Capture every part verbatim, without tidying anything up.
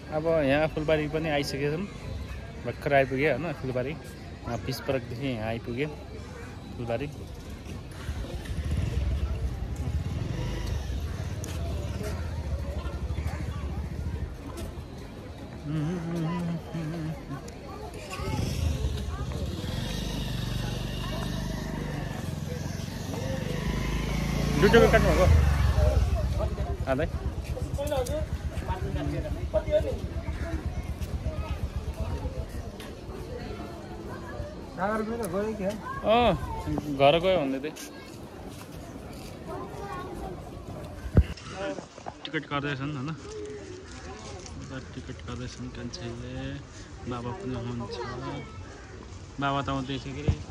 अब यहाँ फुलबारी पनि आइसकेछौँ भर्खर आइपुग्यो होइन फुलबारी बिस परकदेखि यहाँ आइपुग्यो फुलबारी दुईटोको काट्नु भएको आदै अँ घर गयो भन्दै थिएँ टिकट गर्दैछन् होइन टिकट गर्दैछन् कान्छीले बाबा पनि हुनुहुन्छ बाबा त आउँदैछ के अरे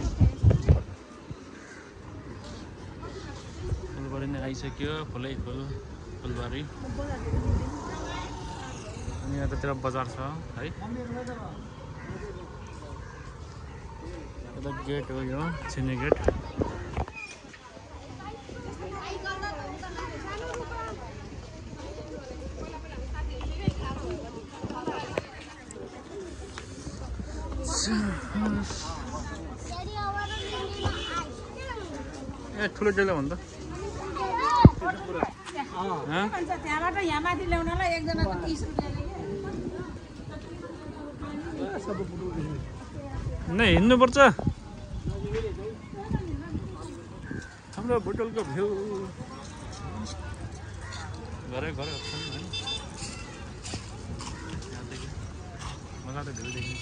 फुलबारी नै आइसक्यो फुलै फुल फुलबारी अनि यतातिर बजार छ है गेट हो यो छिने गेट ए ठुलो डेलो भन्छ त्यहाँबाट यहाँ माथि ल्याउनलाई एकजनाको तीस रुपियाँ नै हिँड्नुपर्छ हाम्रो होटलको भ्यू घरै घरै अप्सन है यहाँदेखि मजाले भ्यू देखिन्छ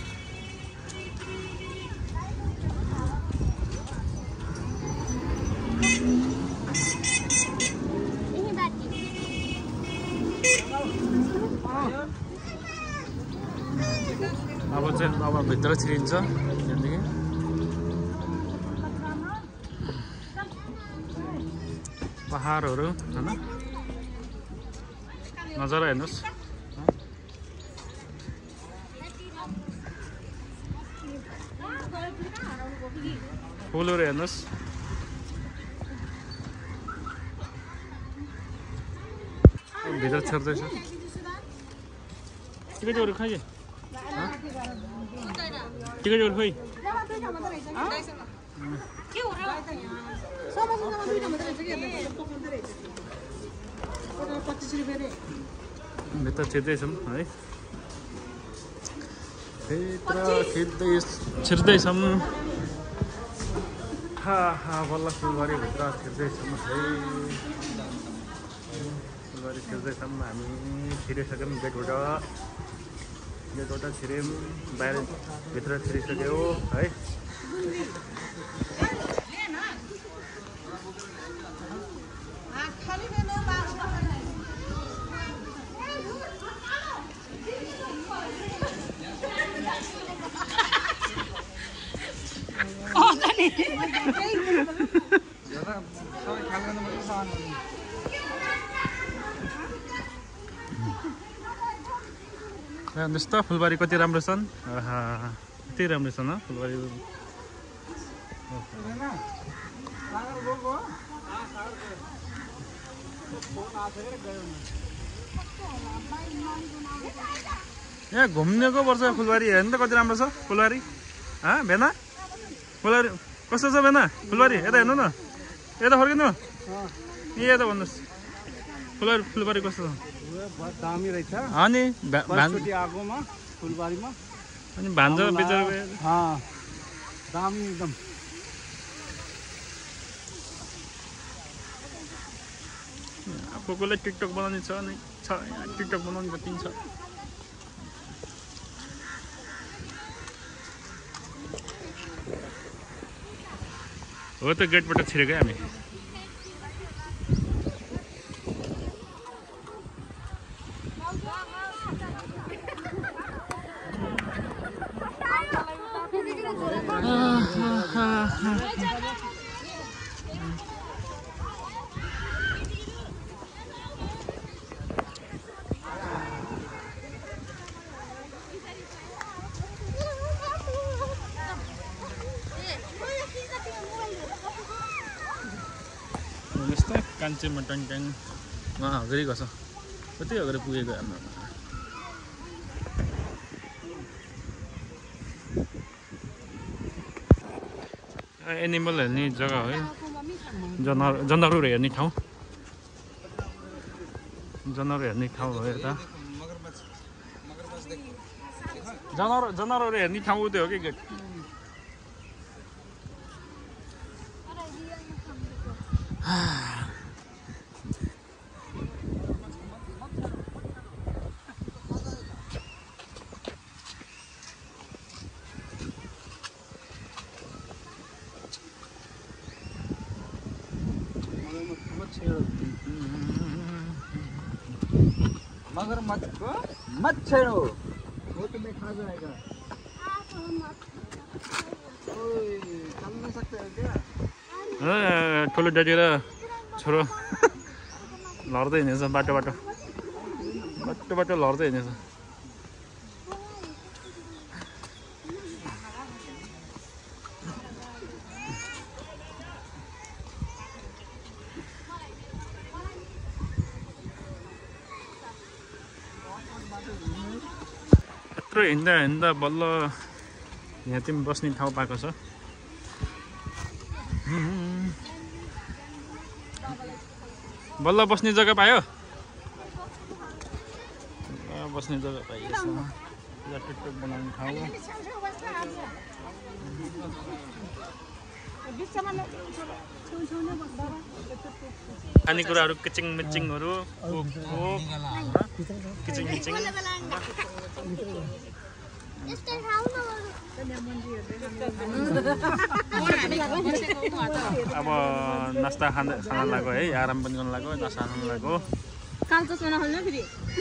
अब चाहिँ अब भित्र छिरिन्छ यहाँदेखि पहाडहरू होइन नजारा हेर्नुहोस् फुलहरू हेर्नुहोस् भित्र छिर्दैछ टिकटहरू खाइए टिकटहरू खोइ भित्र छिर्दैछौँ है भित्र छिर्दै छिर्दैछौँ हा हा बल्ल फुलबारी भित्र छिर्दैछौँ है फुलबारी छिर्दैछौँ हामी छिरिसक्यौँ गेटबाट गेटबाट छिर्यौँ बाहिर भित्र छिरिसक्यो है हेर्नुहोस् त फुलबारी कति राम्रो छन् कति राम्रो छन् फुलबारी यहाँ घुम्नेको पर्छ फुलबारी हेर्नु त कति राम्रो छ फुलबारी हाँ भेना फुलबारी कस्तो छ भेना फुलबारी यता हेर्नु न यता फर्किनु ए यता भन्नुहोस् फुलबारी फुलबारी कस्तो छ दामी रहेछ अनि आगोमा फुलबारीमा अनि भान्जा बेचेर दामी एकदम को कोले टिकटक बनाउने छ नि छ टिकटक बनाउने जति छ हो त गेटबाट छिरेकै हामी कान्छे मटन ट्याङ उहाँ हगरी गर्छ कति हगरी पुगेको हाम्रो एनिमल हेर्ने जग्गा हो है जनावर जनावरहरू हेर्ने ठाउँ जनावर हेर्ने ठाउँ हो यता जनावर जनावरहरू हेर्ने ठाउँ उतै हो कि गेट मगरमच्छ को मत छेड़ो वो तुम्हें खा जाएगा ओए चल नहीं सकते हो क्या ठुलो ड्याडी र छोरो लड्दै हिँडेछ बाटो बाटो बाटो बाटो लड्दै हिँडेछ यत्रो हिँड्दा हिँड्दा बल्ल यहाँ तिमी बस्ने ठाउँ पाएको छ बल्ल बस्ने जग्गा पायो बस्ने जग्गा पाइएछ टुकटुक बनाउने ठाउँ खानेकुराहरू किचिङ मिचिङहरू किचिङ मिचिङ अब नास्ता खान खान लाग्यो है आराम पनि गर्न लाग्यो नास्ता खान लाग्यो काल चस्मा नखाल्नु फेरि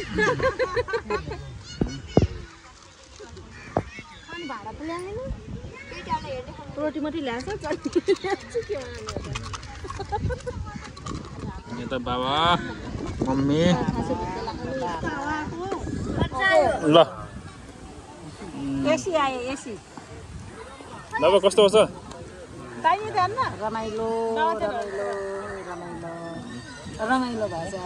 भाडा त ल्याएन रोटी मात्रै ल्याएछ यता बाबा मम्मी ल एसी आयो एसी बाबा कस्तो छ दाइने ध्यान न रमाइलो रमाइलो रमाइलो रमाइलो भएछ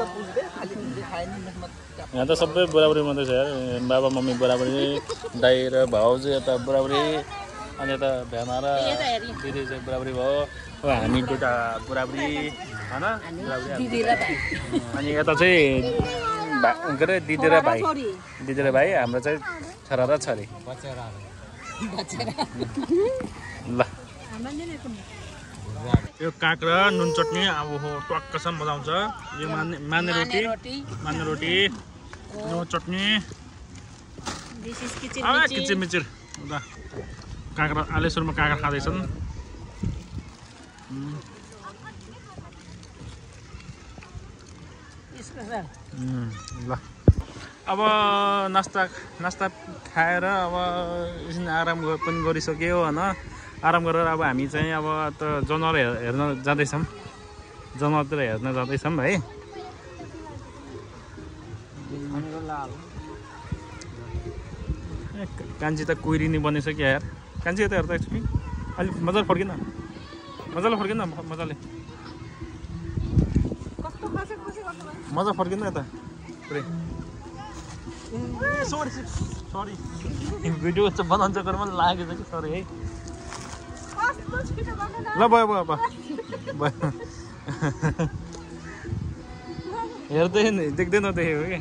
यहाँ त सबै बुढाबुढी मात्रै छ यार बाबा मम्मी बुढाबुढी दाइ र भाउजू यता बुढाबुढी अनि यता भेना र दिदी चाहिँ बुढाबुढी भयो अब हामी दुइटा बुढाबुढी होइन दिदी र भाइ अनि यता चाहिँ के अरे दिदी र भाइ दिदी र भाइ हाम्रो चाहिँ छोरा र छोरी ल यो काँक्रा नुन चटनी अब हो टक्कसम्म मजा आउँछ यो माने माने रोटी माने रोटी यो चटनी किचिर मिचिर ल काँक्रा आलेश्वरमा काँक्रा खाँदैछन् ल अब नास्ता नास्ता खाएर अब एकछिन आराम पनि गरिसक्यो होइन आराम गरेर अब हामी चाहिँ अब त जनावर हेर्न जाँदैछौँ जनावरतिर हेर्न जाँदैछौँ है कान्छी त कुहिरिनी बनेछ क्या यार कान्छी यता हेर्दा एकछिन अलिक मजाले फर्किन मजाले फर्किन मजाले मजा फर्किन यता पुरै सरी सरी भिडियो चाहिँ बनाउँछ गरेर मलाई लागेछ कि सरी है ल भयो भयो भयो हेर्दै देख्दै नदेखेको कि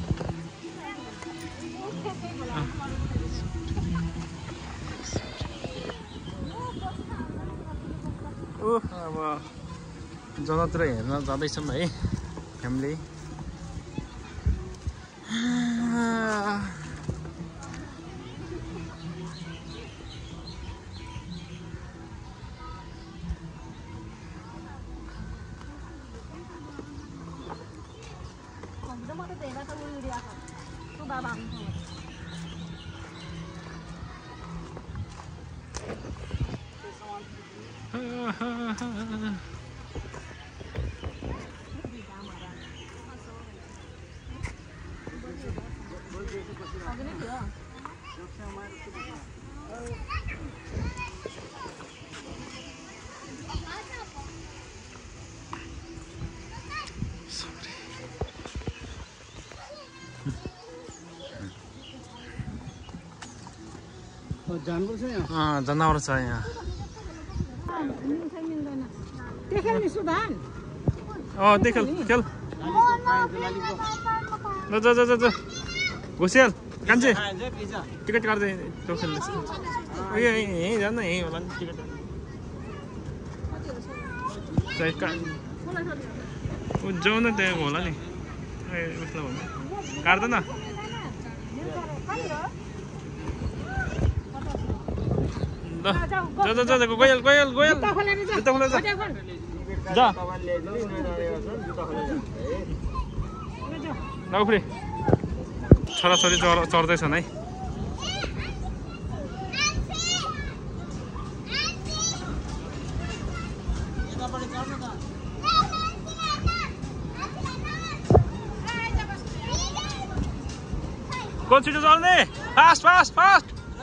अब जनावरतिर हेर्न जाँदैछौँ है फ्यामिली जानवर छ यहाँ जनावर छ यहाँ मिल्छ मिल्दैन देखेन नि सुधान अँ त्यही खेल खेल ल जा जा जा जा घुसिहाल कान्छे टिकट काट्दै त्यो खेल्दैछ ए यहीँ जान्न यहीँ होला नि टिकट जाउँ न त्यहाँ होला नि ए उसलाई भन्नु काट्दैन ल जा जा जा गइहाल गइहाल गइहाल जुत्ता खोलेर जा जा ल उफ्रे छोराछोरी चढ चढ्दैछन् है कोन छिटो चढ्ने फास्ट फास्ट फास्ट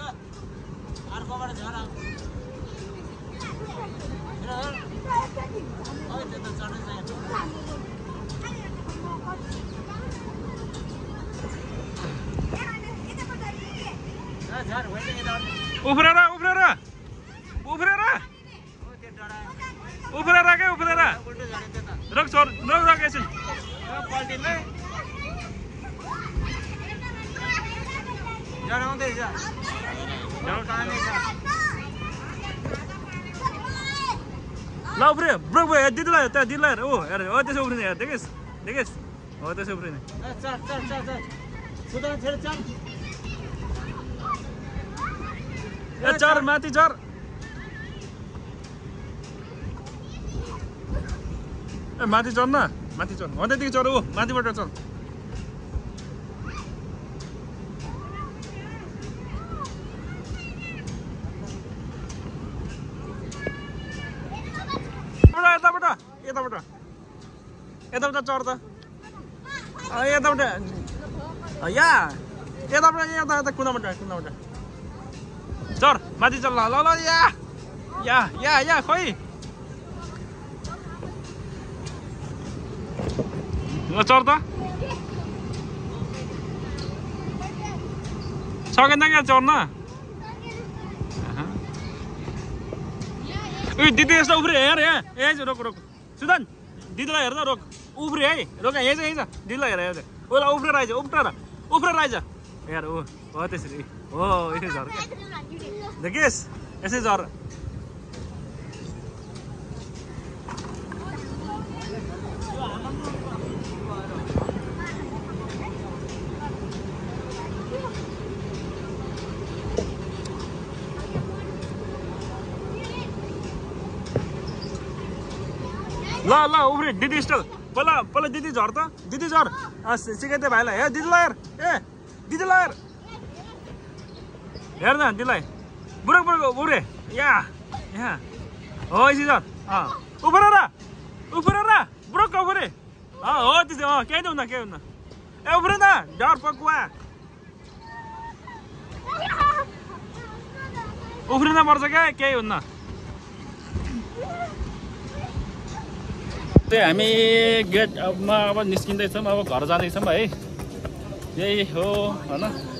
उफ्रेर उफ्रेर उफ्रेर उफ्रेर क्या उफ्रेर रोक छोड रोक रोक एकछिन ल उफ्रे ब्रोक भयो दिदीलाई त्यहाँ दिदीलाई हेर ओ हेर हो त्यसो उफ्रिने हेर देखिस् देखिस् हो त्यसो उफ्रिने ए चढ माथि चढ ए माथि चढ न माथि चढ हो त्यतिकै चढ ऊ माथिबाट चढ यताबाट यताबाट यताबाट चढ त यताबाट या यताबाट यता यता कुनाबाट कुनाबाट चढ माथि चढ ल ल ल या या या या खोइ ल चढ त सकेन क्या चढ्न ए दिदी यस्तो उफ्रे हेर यहाँ यहीँ रोक रोक सुदान दिदीलाई हेर न रोक उफ्रे है रोक यहीँ छ यहीँ छ दिदीलाई हेर हेर उसलाई उफ्रेर आइज उफ्रेर उफ्रेर आइज हेर ऊ हो त्यसरी हो यसै झर क्या देखिस् यसै झर ल ल उफ्रे दिदी स्टल पहिला पहिला दिदी झर त दिदी झर सिकाइदिए भाइलाई हे दिदीलाई हेर ए दिदीलाई हेर हेर न दिदीलाई बुढो बुढो उफ्रे या यहाँ हो यसरी झर अँ उफ्रेर उफ्रेर बुढोक उफ्रे अँ हो त्यसो अँ केही त हुन्न केही हुन्न ए उफ्रे न डर पकुवा उफ्रिन पर्छ क्या केही हुन्न त्यही हामी गेटमा अब निस्किँदैछौँ अब घर जाँदैछौँ है यही हो होइन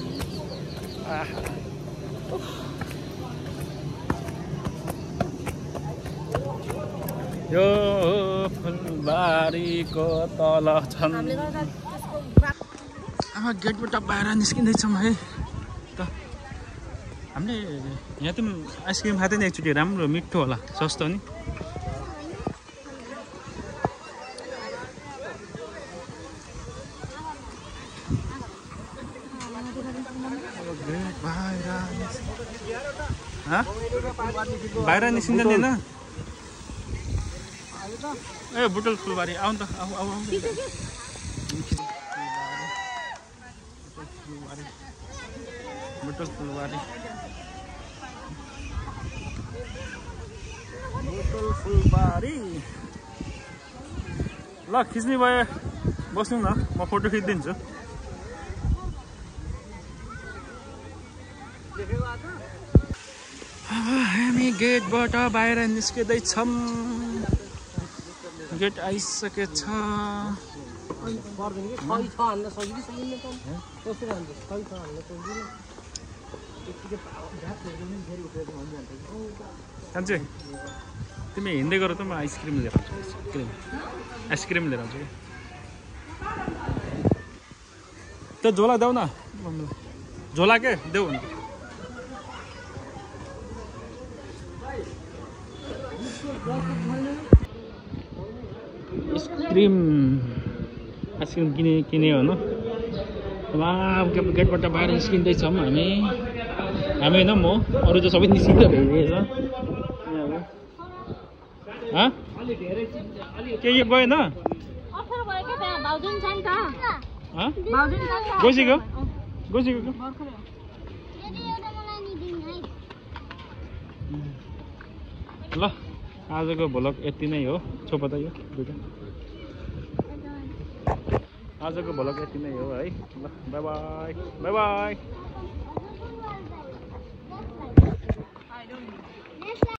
यो फुलबारीको तल छन् अब गेटबाट बाहिर निस्किँदैछौँ है त हामीले यहाँ त आइसक्रिम खाँदैन एकचोटि राम्रो मिठो होला सस्तो नि बाहिर निस्किँदैन होइन ए बुटल फुलबारी आउनु त आऊ आऊ आऊ बुटल फुलबारी बुटल फुलबारी ल खिच्ने भए बस्नु न म फोटो खिचिदिन्छु हामी गेटबाट बाहिर निस्किँदैछौँ गेट आइसकेछ कान्छे तिमी हिँड्दै गर त म आइसक्रिम लिएर आउँछु आइसक्रिम आइसक्रिम लिएर आउँछु कि त्यो झोला देऊ न झोला के देऊ अन्त आइसक्रिम आइसक्रिम किने किने हो न गेटबाट बाहिर निस्किँदैछौँ हामी हामी होइन म अरू चाहिँ सबै निस्किँदै भइरहेछ के यो गएन गइसक्यो गइसक्यो ल आजको भ्लग यति नै हो छोपा त यो दुईटा आजको भ्लग यति नै हो है ल बाई बाई बाई बाई